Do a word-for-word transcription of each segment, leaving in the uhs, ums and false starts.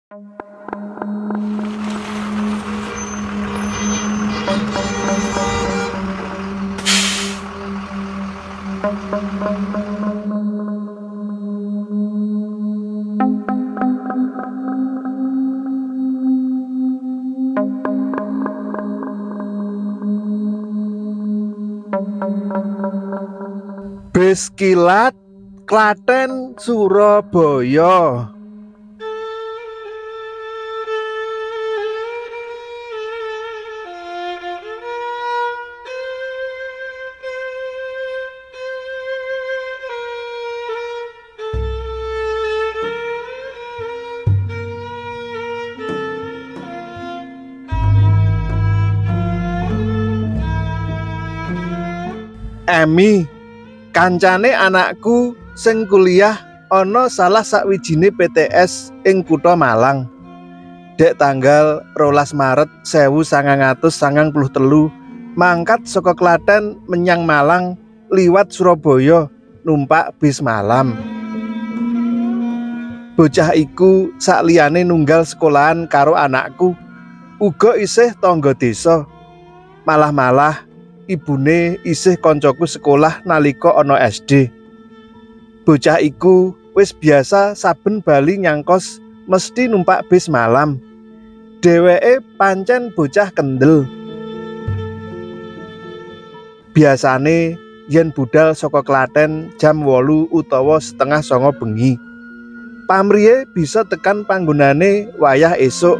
Bis kilat Klaten Surabaya. Emi, kancane anakku sing kuliah ana salah sawijine P T S ing Kutha Malang. Dek tanggal rolas Maret sewu sangang atus sangang puluh telu mangkat saka Klaten menyang Malang liwat Surabaya numpak bis malam. Bocah iku sakliyane nunggal sekolahan karo anakku, uga isih tangga desa. Malah-malah ibune isih koncoku sekolah nalika ana S D. Bocah iku wis biasa saben bali nyangkos mesti numpak bis malam. Dheweke pancen bocah kendel. Biasane yen budal saka Klaten jam wolu utawa setengah songo bengi, pamriye bisa tekan panggonane wayah esuk.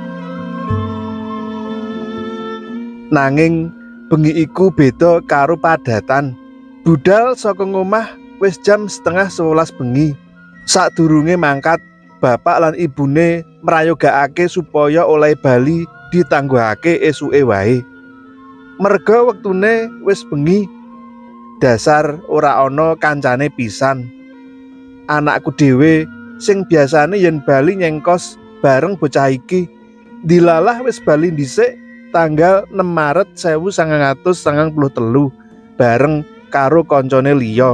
Nanging bengi iku beda karo padatan. Budal saka ngomah wis jam setengah sewelas bengi. Sadurunge mangkat, bapak lan ibune mrayogakake supaya oleh bali ditangguhake esuke wae. Merga wektune wis bengi, dasar ora ana kancane pisan. Anakku dhewe sing biasane yen bali nyengkos bareng bocah iki, dilalah wis bali dhisik tanggal enam Maret sewu sangang atus sangang puluh telu bareng karo koncone liya.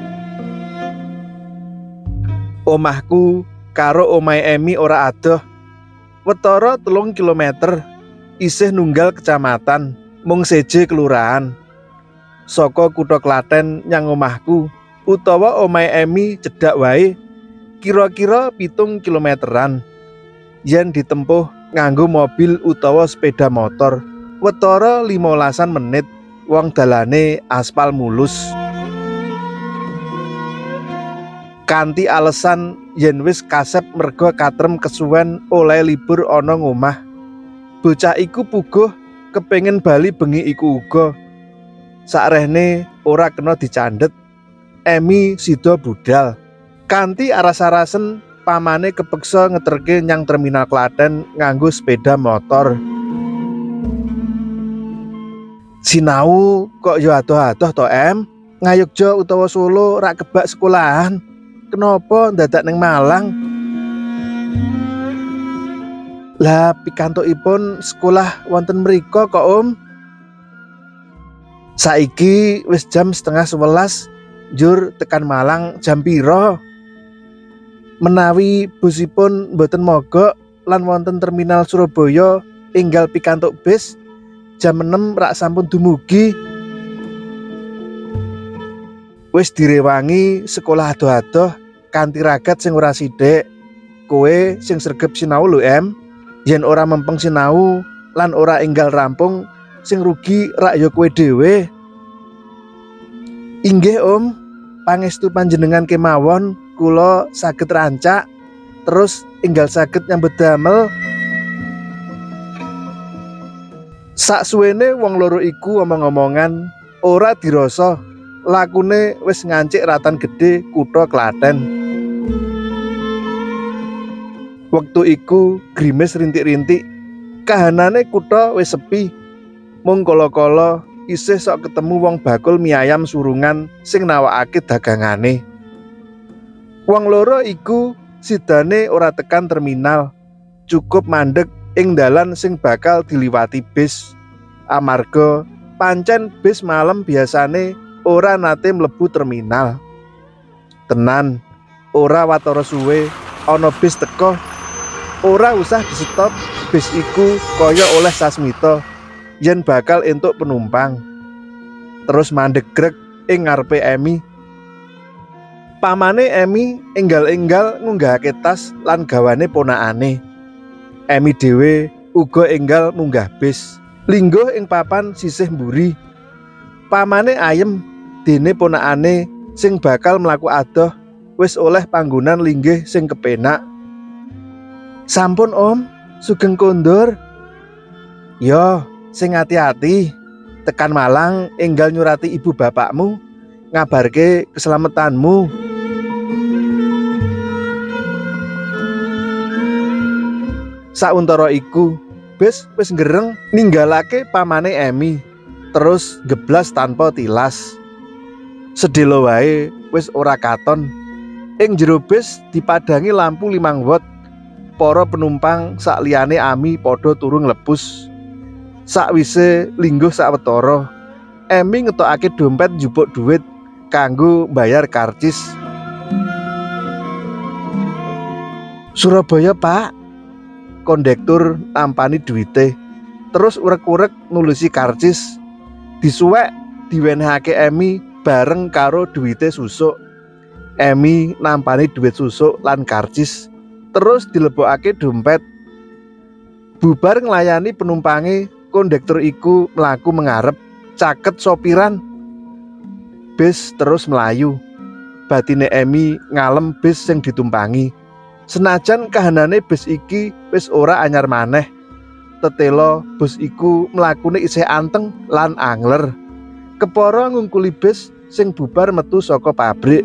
Omahku karo omahe Emi ora adoh, wetara telung kilometer, isih nunggal kecamatan, mung seje kelurahan. Saka kutha Klaten nyang omahku utawa omahe Emi cedhak wae kira-kira pitung kilometeran. Yen ditempuh nganggo mobil utawa sepeda motor, wetara limolasan menit, wong dalane aspal mulus. Kanthi alesan yen wis kasep merga katrem kesuwen oleh libur ana ngomah. Bocah iku puguh kepengin bali bengi iku uga. Sakrehne ora kena dicandhet, Emi sida budal. Kanthi aras-arasen pamane kepeksa ngeterke nyang terminal Klaten nganggo sepeda motor. Sinau kok yo adoh-adoh to, Em? Ngayogja utawa Solo rak kebak sekolahan. Kenapa ndadak ning Malang? Lah pikantukipun sekolah wonten mriko kok, Om? Saiki wis jam setengah sewelas, njur tekan Malang jam piro? Menawi busipun mboten mogok lan wonten terminal Surabaya enggal pikantuk bis, jam enam rak sampun dumugi. Wis direwangi sekolah adoh-adoh kanthi ragat sing ora sithik. Kowe sing sregep sinau lho, Em. Yen ora mempeng sinau lan ora enggal rampung, sing rugi rak ya kowe dhewe. Inggih, Om. Pangestu panjenengan kemawon kula saged rancak terus enggal saged nyambut damel. Saksuwene wong loro iku omong-omongan, ora dirasa lakune wis ngancik ratan gedhe kutha Klaten. Wektu iku grimis rintik-rintik, kahanane kutha wis sepi. Mung kala-kala isih sok ketemu wong bakul mie ayam surungan sing nawakake dagangane. Wong loro iku sidane ora tekan terminal, cukup mandeg ing dalan sing bakal diliwati bis. Amarga pancen bis malam biasane ora nate mlebu terminal. Tenan, ora watara suwe ana bis teka. Ora usah di stop, bis iku kaya oleh sasmita yen bakal entuk penumpang. Terus mandeg greg ing ngarepe Emi. Pamane Emi enggal-enggal ngunggahake tas lan gawane ponakane. Emi dhewe uga enggal munggah bis, lingguh ing papan sisih mburi. Pamane ayem dene ponakane sing bakal mlaku adoh wis oleh panggonan linggih sing kepenak. Sampun Om, sugeng kondur. Yo, sing hati-hati. Tekan Malang enggal nyurati ibu bapakmu, ngabarke keselamatanmu. Sauntara iku, bis wis ngereng ninggalake pamane Emi, terus geblas tanpa tilas. Sedelo wae wis ora katon. Ing jero bis dipadangi lampu limang watt. Para penumpang sak liyane Ami padha turu nglebus. Sakwise lingguh sawetara, Emi ngetokake dompet njupuk dhuwit kanggo mbayar karcis. Surabaya Pak, kondektur nampani duwite, terus urek-urek nulisi karcis. Disuwek diwenehake Emi bareng karo duwite susuk. Emi nampani duwit susuk lan karcis, terus dilebokake dompet. Bubar nglayani penumpange, kondektur iku mlaku mengarep, caket sopiran. Bis terus melayu. Batine Emi ngalem bis sing ditumpangi. Senajan kahanane bis iki wis ora anyar maneh, tetela bus iku mlakune isih anteng lan angler. Kepara ngungkuli bis sing bubar metu saka pabrik.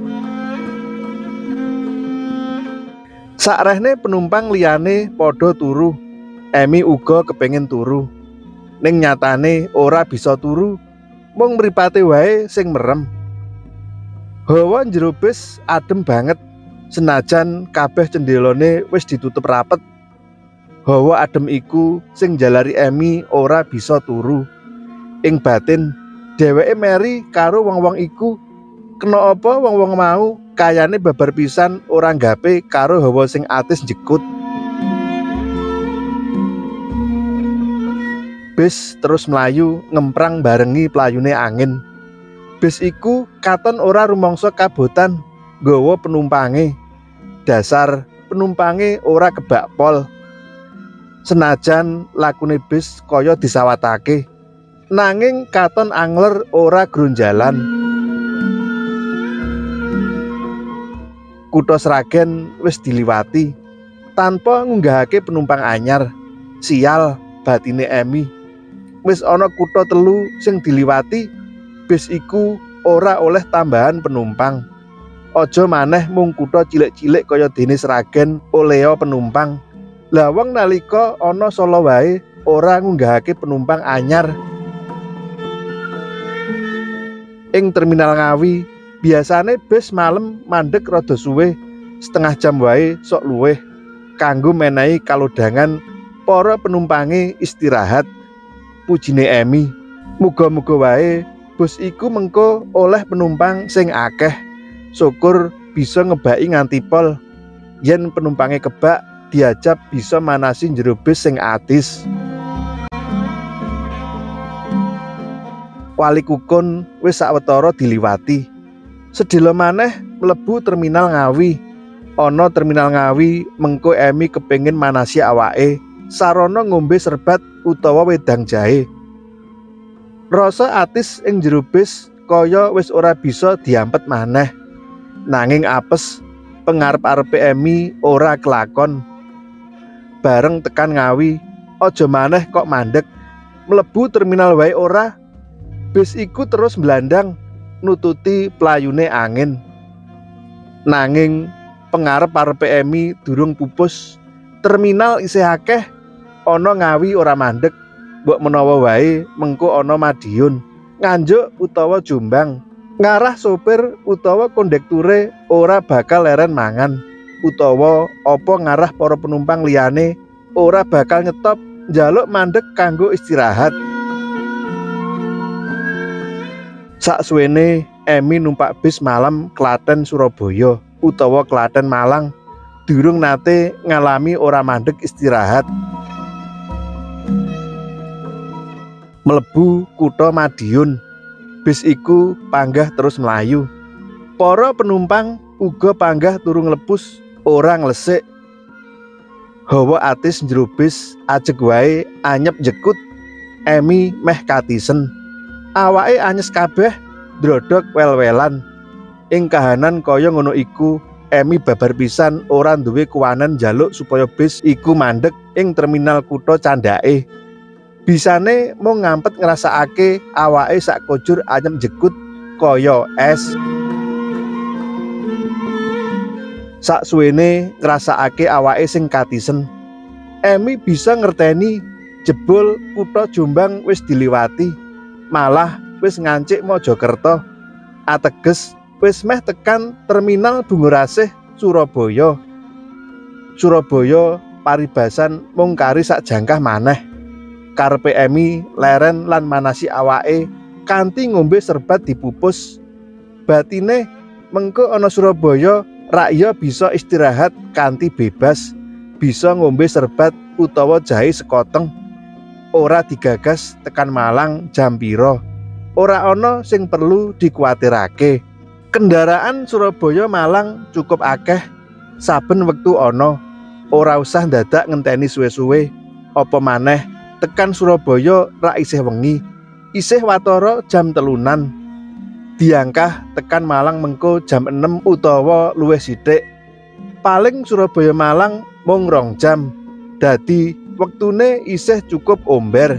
Sakrehne penumpang liyane padha turu. Emi uga kepengin turu. Ning nyatane ora bisa turu, mung mripate wae sing merem. Hawa njero bis adem banget, senajan kabeh cendelane wis ditutup rapet. Hawa adem iku sing njalari Emi ora bisa turu. Ing batin, dheweke meri karo wong-wong iku. Kena apa wong-wong mau kayane babar pisan ora nggape karo hawa sing atis njekut. Bis terus melayu ngemprang barengi playune angin. Bis iku katon ora rumangsa kabotan nggawa penumpange. Dasar penumpange ora kebak pol. Senajan lakune bis kaya disawatake, nanging katon angler ora grunjalan. Kutha Sragen wis diliwati tanpa ngunggahake penumpang anyar. Sial batine Emi. Wis ana kutha telu sing diliwati, bis iku ora oleh tambahan penumpang. Aja maneh mung kutha cilik-cilik kaya dene Sragen oleh penumpang. Lah wong nalika ana Solo wae ora ngunggahake penumpang anyar. Ing terminal Ngawi biasane bis malem mandeg rada suwe, setengah jam wae sok luwih, kanggo menehi kalodhangan para penumpange istirahat. Pujine Emi, muga-muga wae bus iku mengko oleh penumpang sing akeh. Syukur bisa ngebaki nganti pol. Yen penumpange kebak, diajab bisa manasi njero bis sing atis. Wali Kukun wis sawetara diliwati. Sedhela maneh mlebu terminal Ngawi. Ana terminal Ngawi mengko Emi kepengin manasi awake sarana ngombe serbat utawa wedang jahe. Rasa atis ing jero bis kaya wis ora bisa diampet maneh. Nanging apes, pengarep-arepe Emi ora kelakon. Bareng tekan Ngawi, aja maneh kok mandeg. Mlebu terminal wae ora. Bis iku terus mblandang nututi playune angin. Nanging pengarep-arepe Emi durung pupus. Terminal isih akeh, ana Ngawi ora mandeg. Mbok menawa wae mengko ana Madiun, Nganjuk utawa Jombang. Ngarah sopir utawa kondekture ora bakal leren mangan, utawa apa ngarah para penumpang liyane ora bakal nyetop njaluk mandeg kanggo istirahat. Saksuwene Emi numpak bis malam Klaten Surabaya utawa Klaten Malang. durung nate ngalami ora mandeg istirahat. Mlebu kutha Madiun, bis iku panggah terus melayu. Para penumpang uga panggah turu nglepus ora nglesik. Hawa atis njero bis ajeg wae anyep jekut. Emi meh katisen. Awake anyes kabeh, ndrodhok wel-welan. Ing kahanan kaya ngono iku, Emi babar pisan ora duwe kuwanen njaluk supaya bis iku mandeg ing terminal kutha candhake. Bisane mung ngampet ngrasakake awake sak kojur anyep jekut kaya es. Sak suwene ngrasakake awake sing katisen, Emi bisa ngerteni jebul kutha Jombang wis diliwati, malah wis ngancik Mojokerto, ateges wis meh tekan terminal Bungurasih Surabaya. Surabaya paribasan mung kari sak jangkah maneh. Karepe Emi leren lan manasi awake kanthi ngombe serbat dipupus. Batine mengko ana Surabaya rakya bisa istirahat kanthi bebas, bisa ngombe serbat utawa jahe sekoteng. Ora digagas tekan Malang jam pira. Ora ana sing perlu dikuwatirake. Kendaraan Surabaya Malang cukup akeh, saben wektu ana. Ora usah dadak ngenteni suwe-suwe. Apa maneh tekan Surabaya rak isih wengi, isih watara jam telunan. Diangkah tekan Malang mengko jam enem utawa luwih sithik. Paling Surabaya Malang mung rong jam. Dadi wektune isih cukup omber.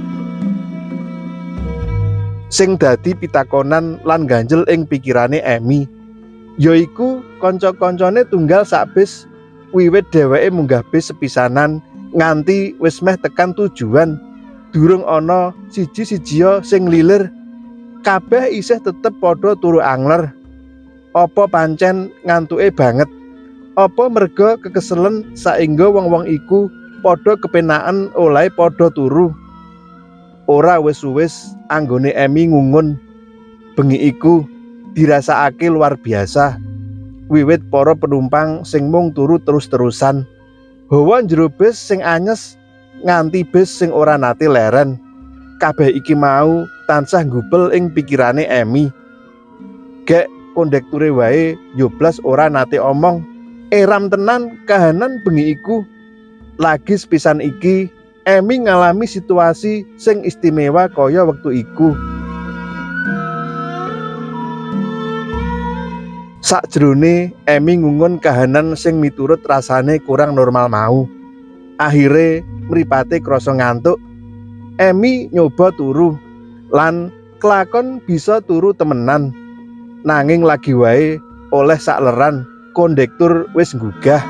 Sing dadi pitakonan lan ganjel ing pikirane Emi yaiku kanca-kancane tunggal sak bis wiwit dheweke munggah bis sepisanan nganti wis meh tekan tujuan, durung ana siji-sijia sing lilir. Kabeh isih tetep padha turu angler. Apa pancen ngantuke banget? Apa merga kekeselen saengga wong-wong iku padha kepenaken oleh padha turu? Ora wis-wis anggone Emi ngungun. Bengi iku dirasakake luar biasa. Wiwit para penumpang sing mung turu terus-terusan. Hawa njero bis sing anyes nganti bis sing ora nate leren. Kabeh iki mau tansah nggubel ing pikirane Emi. Gek kondekture wae yo blas ora nate omong. Eram tenan kahanan bengi iku. Lagi sepisan iki Emi ngalami situasi sing istimewa kaya wektu iku. Sakjroné Emi ngungun kahanan sing miturut rasane kurang normal mau. Akhire mripate krasa ngantuk. Emi nyoba turu lan kelakon bisa turu temenan. Nanging lagi wae oleh sakleran kondektur wis nggugah.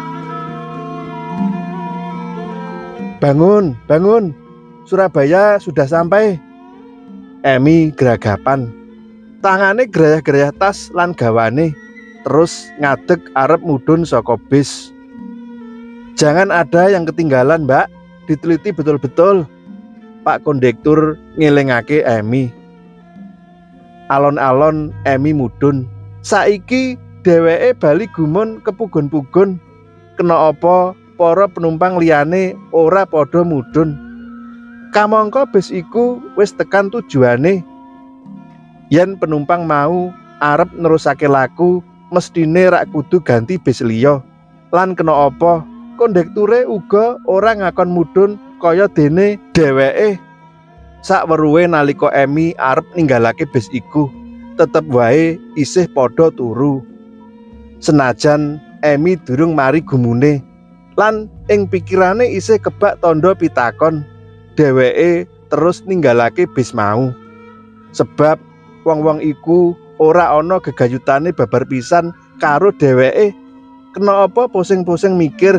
Bangun, bangun. Surabaya sudah sampai. Emi geragapan. Tangane gerayah-gerayah tas lan gawane. Terus ngadeg arep mudhun saka bis. Jangan ada yang ketinggalan, Mbak. Diteliti betul-betul. Pak kondektur ngelingake Emi. Alon-alon Emi mudhun. Saiki dheweke bali gumun kepugon-pugon. Kena apa para penumpang liyane ora padha mudhun. Kamangka bis iku wis tekan tujuane. Yen penumpang mau arep nerusake laku, mestine rak kudu ganti bis liya. Lan kena apa kondekture uga ora ngakon mudhun kaya dene dheweke. Sakweruhe nalika Emi arep ninggalake bis iku, tetep wae isih padha turu. Senajan Emi durung mari gumune lan ing pikirane isih kebak tandha pitakon, dheweke terus ninggalake bis mau. Sebab wong-wong iku ora ana gegayutane babar pisan karo dheweke. Kena apa pusing-pusing mikir.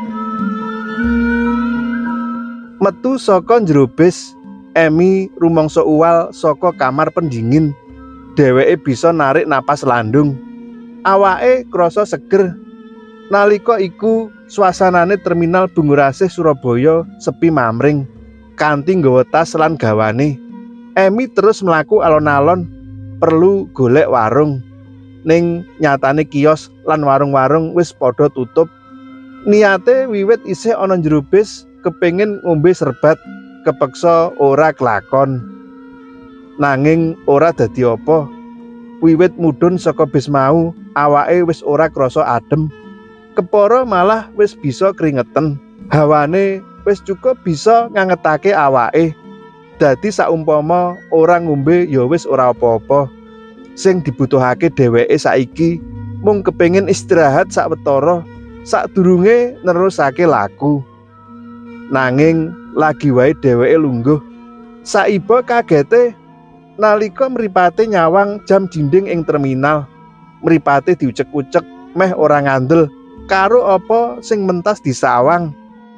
Metu saka njero bis, Emi rumangsa uwal saka kamar pendingin. Dheweke bisa narik napas landung. Awake krasa seger. Nalika iku suasanane terminal Bungurasih Surabaya sepi mamring. Kanthi nggawa tas lan gawane, Emi terus mlaku alon-alon. Perlu golek warung. Ning nyatane kios lan warung-warung wis padha tutup. Niate wiwit isih ana njero bis kepengin ngombe serbat, kepeksa ora kelakon. Nanging ora dadi apa. Wiwit mudhun saka bis mau, awake wis ora krasa adem. Kepara malah wis bisa kringeten. Hawane wis cukup bisa ngangetake awake. Dadi saumpama ora ngombe ya wis ora apa-apa. Sing dibutuhake dheweke saiki mung kepengin istirahat sawetara sadurunge nerusake laku. Nanging lagi wae dheweke lungguh. Saiba kagete nalika mripate nyawang jam dinding ing terminal. Mripate diucek-ucek meh ora ngandel karo apa sing mentas disawang.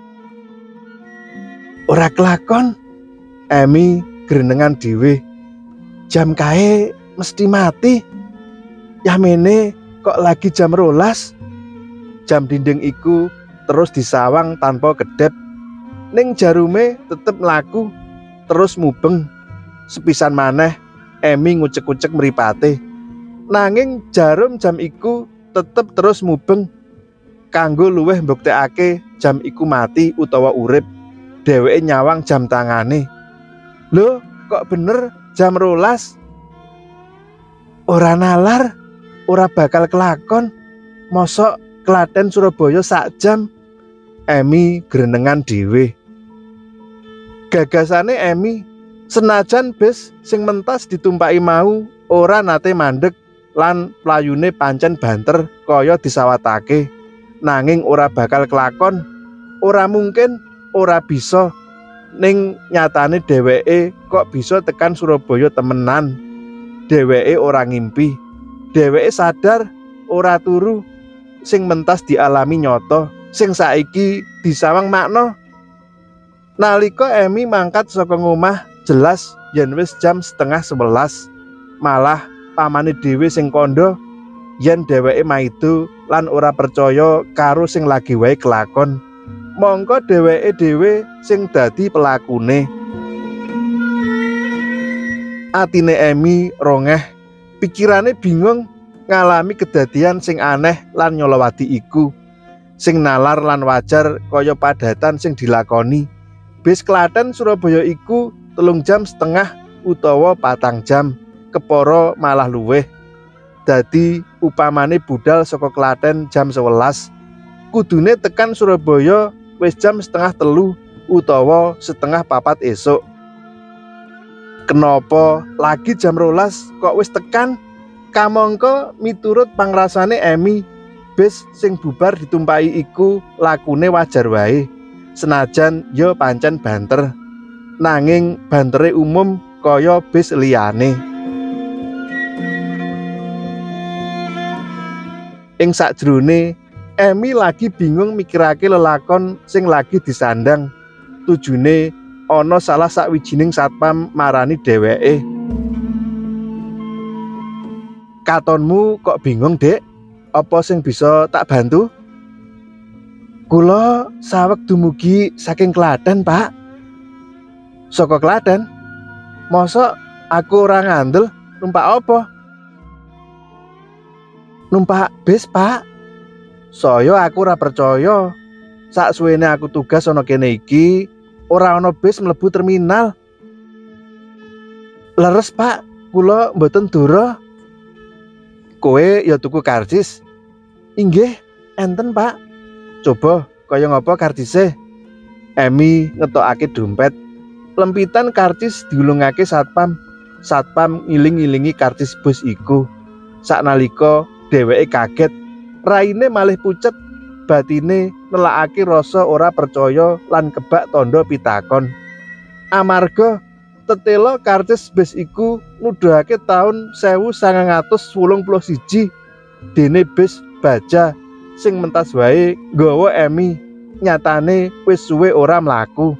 Ora kelakon, Emi grenengan dhewe. Jam kae mesti mati. Yamene kok lagi jam rolas. Jam dinding iku terus disawang tanpa kedep. Ning jarume tetep mlaku, terus mubeng. Sepisan maneh Emi ngucek-ucek mripate. Nanging jarum jam iku tetep terus mubeng. Kanggo luweh mbuktekake jam iku mati utawa urip, dheweke nyawang jam tangane. Lho, kok bener jam rolas? Ora nalar, ora bakal kelakon. Mosok Klaten Surabaya sak jam? Emi grenengan dhewe. Gagasane Emi, senajan bis sing mentas ditumpaki mau ora nate mandeg lan playune pancen banter kaya disawatake. Nanging ora bakal kelakon, ora mungkin, ora bisa. Ning nyatane dheweke kok bisa tekan Surabaya temenan. Dheweke ora ngimpi. Dheweke sadar ora turu. Sing mentas dialami nyata, sing saiki disawang makna. Nalika Emi mangkat saka ngomah, jelas yen wis jam setengah sebelas. Malah pamane dhewe sing kandha yen dheweke maido lan ora percaya karo sing lagi wae kelakon. Mongko dheweke dhewe sing dadi pelakune. Atine Emi rongeh, pikirane bingung ngalami kedadian sing aneh lan nyolowati iku. Sing nalar lan wajar kaya padatan sing dilakoni. Bis Klaten Surabaya iku telung jam setengah utawa patang jam, kepara malah luweh. Dadi upamane budal saka Klaten jam sewelas, kudune tekan Surabaya wis jam setengah telu utawa setengah papat esuk. Kenapa lagi jam rolas kok wis tekan? Kamangka miturut pangrasane Emi, bis sing bubar ditumpaki iku lakune wajar wae. Senajan ya pancen banter, nanging bantere umum kaya bis liyane. Ing sakjroné Emi lagi bingung mikirake lelakon sing lagi disandang. Tujune ana salah sawijining satpam marani dheweke. Katonmu kok bingung, Dek? Apa sing bisa tak bantu? Kula saweg dumugi saking Klaten, Pak. Saka Klaten? Mosok aku ora ngandel numpak apa? Numpak bis, Pak. Saya aku ora percaya. Saksuwene aku tugas ana kene iki, ora ana bis mlebu terminal. Leres, Pak. Kula mboten dora. Kowe ya tuku karcis? Inggih, enten, Pak. Coba kaya ngapa karcise? Emi ngetokake dompet. Lempitan karcis diulungake satpam. Satpam ngiling-ilingi karcis bus iku. Saknalika dheweke kaget, raine malih pucet, batine nelakake rasa ora percaya lan kebak tandha pitakon. Amarga tetela karcis bus iku nuduhake taun sewu sangang atus wolung puluh siji dene bis baja sing mentas wae nggawa Emi, nyatane wis suwe ora mlaku.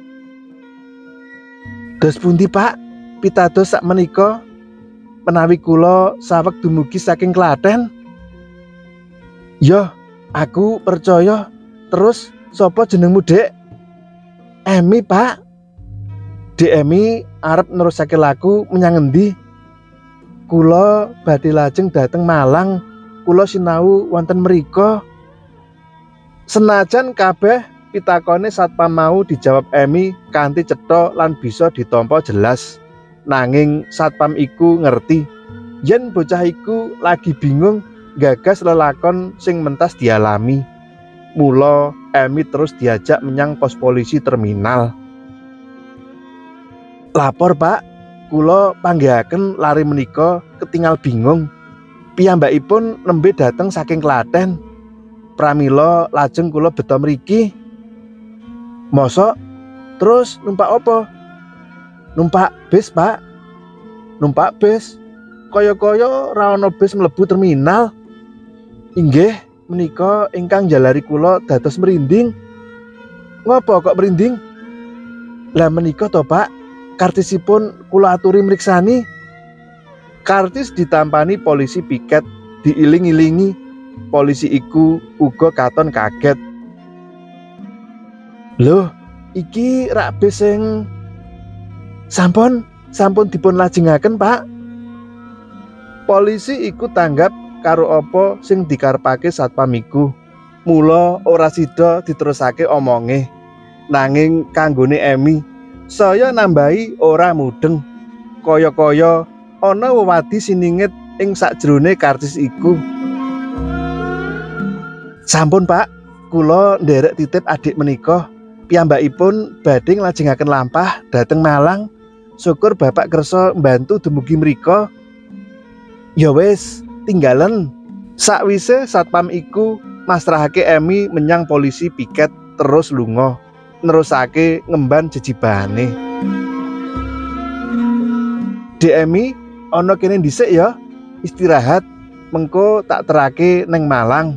Dos pundi, Pak? Pitados sakmenika menawi kula saweg dumugi saking Klaten? Yo, aku percaya. Terus sapa jenengmu, Dek? Emi, Pak. Dek Emi arep nerusake laku menyang endi? Kula badhe lajeng dhateng Malang. Kula sinau wonten mrika. Senajan kabeh pitakone satpam mau dijawab Emi kanthi cetha lan bisa ditampa jelas, nanging satpam iku ngerti yen bocah iku lagi bingung gagas lelakon sing mentas dialami. Mula Emi terus diajak menyang pos polisi terminal. "Lapor, Pak, kula panggihaken lare menika ketingal bingung. Piyambakipun nembe dateng saking Klaten. Pramila lajeng kula beta mriki." "Mosok? Terus numpak apa?" "Numpak bis, Pak." "Numpak bis? Kaya-kaya ra ana bis mlebu terminal." "Inggih, menika ingkang jalari kula dados merinding." "Ngopo kok merinding?" "Lah menika to, Pak, kartisipun kula aturi mriksani." Kartis ditampani polisi piket, diiling-ilingi. Polisi iku uga katon kaget. "Loh, iki rak bis sing sampun sampun dipun lajengaken, Pak." Polisi iku tanggap karo apa sing dikarepake satpam iku. Mula ora sida diterusake omonge. Nanging kanggone Emi, saya nambahi ora mudeng. Kaya-kaya ana wewadi siningit ing sakjerone kartis iku. "Sampun, Pak, kula nderek titip adik menika. Piyambakipun badhe nglajengaken lampah dhateng Malang. Syukur Bapak kersa mbantu dumugi mrika." "Ya wis, tinggalen." Sakwise satpam iku masrahake Emi menyang polisi piket terus lunga, nerusake ngemban jejibahane. "Dek Emi, ana kene dhisik ya, istirahat, mengko tak terake neng Malang."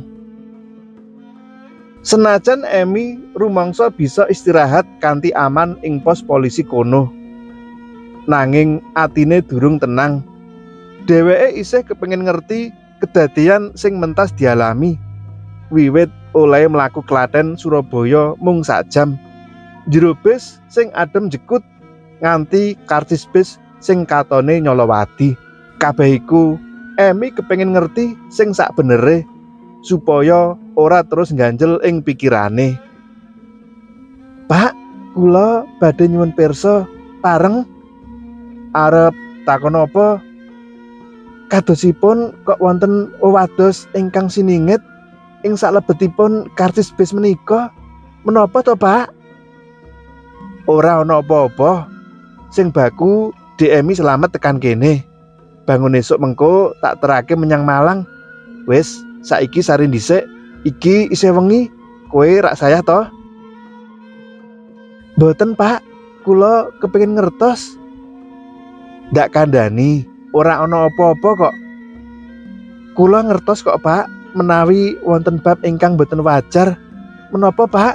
Senajan Emi rumangsa bisa istirahat kanthi aman ing pos polisi kono, nanging atine durung tenang. Dheweke isih kepengin ngerti kedadian sing mentas dialami. Wiwit oleh mlaku Klaten Surabaya mung sak jam. Jero bis sing adem jekut nganti kartis bis sing katone nyolowadi. Kabeh iku Emi kepengin ngerti sing sakbenere supaya ora terus ngganjel ing pikirane. "Pak, kula badhe nyuwun pirsa pareng." "Arep takon apa?" "Kadosipun kok wonten wewados ingkang siningit ing salebetipun kartis bis menika. Menapa to, Pak?" "Ora ana apa-apa. Sing baku Dek Emi selamat tekan kene. Bangun esuk mengko tak terake menyang Malang. Wis, saiki sare dhisik. Iki isih wengi. Kowe rak sayah to?" "Mboten, Pak. Kula kepengin ngertos." "Ndak kandhani, ora ana apa-apa kok." "Kula ngertos kok, Pak, menawi wonten bab ingkang boten wajar." "Menapa, Pak?"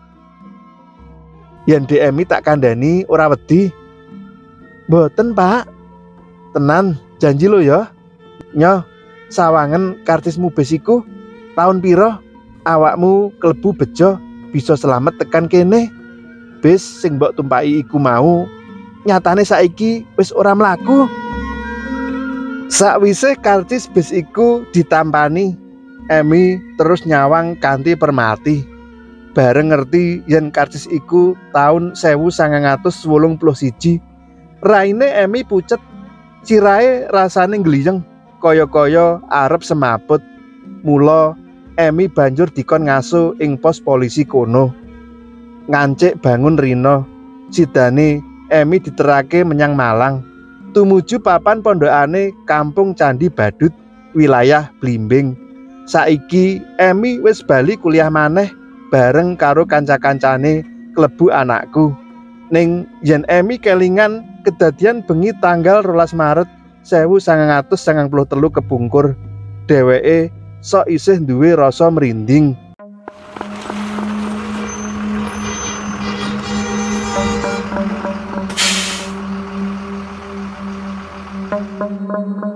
"Yen Dek Emi tak kandhani ora wedi." "Mboten, Pak." "Tenan, janji lo ya." "Nyoh, sawangen kartismu bis iku taun pira awakmu klebu bejo bisa selamat tekan kene? Bis sing mbok tumpaki iku mau nyatane saiki wis ora mlaku." Sakwise kartis bis iku ditampani, Emi terus nyawang kanthi permati. Bareng ngerti yen kartis iku taun sewu sangang atus wolung puluh siji. Raine Emi pucet, sirahe rasane gliyeng, kaya-kaya arep semaput. Mula Emi banjur dikon ngaso ing pos polisi kono. Ngancik bangun rina, sidane Emi diterake menyang Malang. Tumuju papan pondokane Kampung Candi Badut, wilayah Blimbing. Saiki Emi wis bali kuliah maneh bareng karo kanca-kancane klebu anakku. Ning yen Emi kelingan kedadian bengi tanggal rolas Maret sewu sangang atus sangang puluh telu kepungkur, dheweke sok isih duwe rasa merinding. Thank you.